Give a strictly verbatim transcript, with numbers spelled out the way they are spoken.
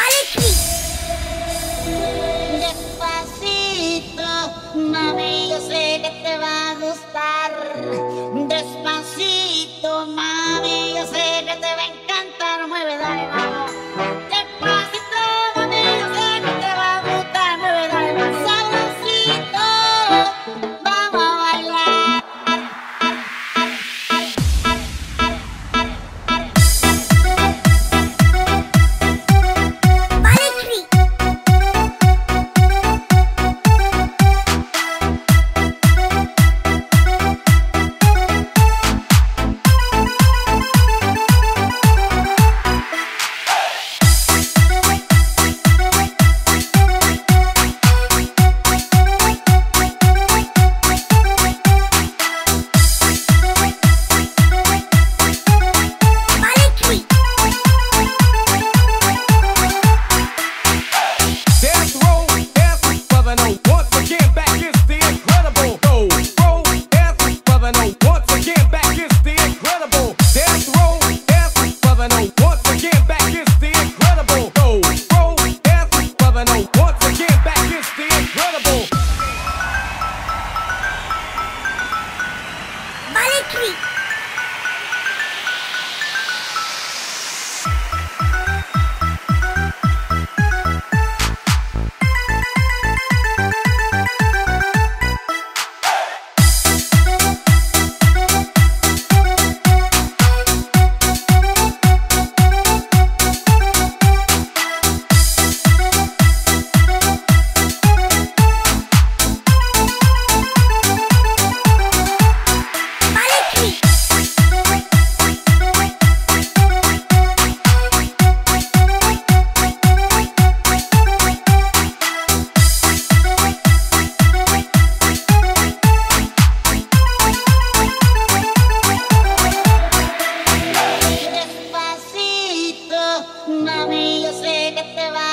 Despacito, mami, yo sé que te va a gustar. Despacito, mami, yo sé que te va a encantar. Mueve, dale, vamos. Despacito, mami, yo sé que te va a gustar. Mueve, dale, más sabrosito. Vamos a bailar. Mami, yo sé que te va